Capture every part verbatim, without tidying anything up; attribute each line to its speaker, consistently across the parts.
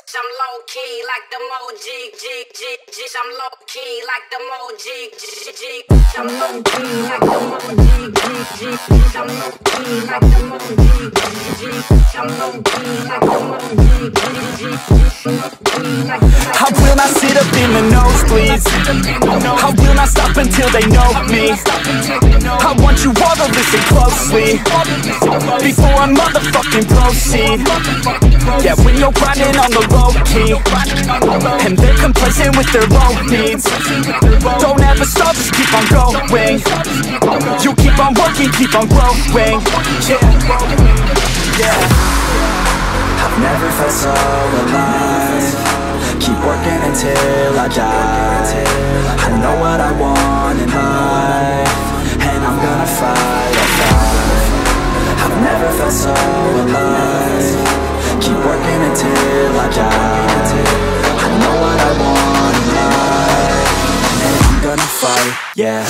Speaker 1: I'm low key like the Moji, G, G, G. I'm low key like the Moji, G, G. I'm low key like the Moji, G, G, G. I'm low key like the Moji, G, G. I'm low key like the Moji, G, G.
Speaker 2: I will not sit up in the nosebleeds. I will not stop until they know me. I want you all to listen closely before I motherfucking proceed. Yeah, when you're grinding on the low key and they're complacent with their low needs, don't ever stop, just keep on going. You keep on working, keep on growing. Yeah, yeah. I've never felt so alive. Keep working until I die. I know what I want in life, and I'm gonna fight, I'll fight. I've never felt so alive. Keep working until I die. I know what I want in life, and I'm gonna fight, yeah.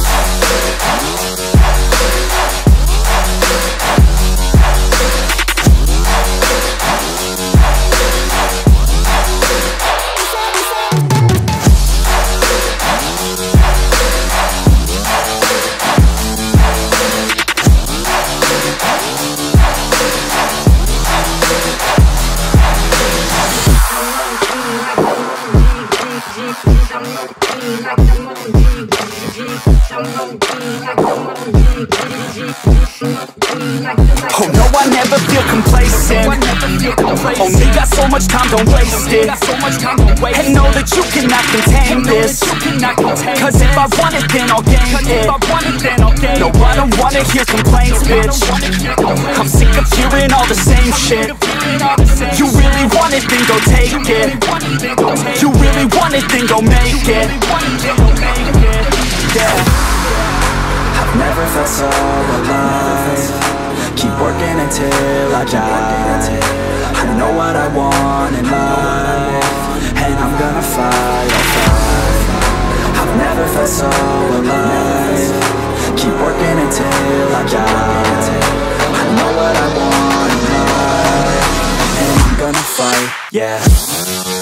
Speaker 2: Oh no, I never feel complacent. Only got so much time, don't waste it. And know that you cannot contain this, cause if I want it, then I'll gain it. No, I don't wanna hear complaints, bitch. I'm sick of hearing all the same shit. You really want it, then go take it. You really want it, then go make it. Yeah. I've never felt so alive. Keep working until I die. I know what I want in life, and I'm gonna fight, I'll fight. I've never felt so alive. Keep working until I die. I know what I want in life, and I'm gonna fight, yeah.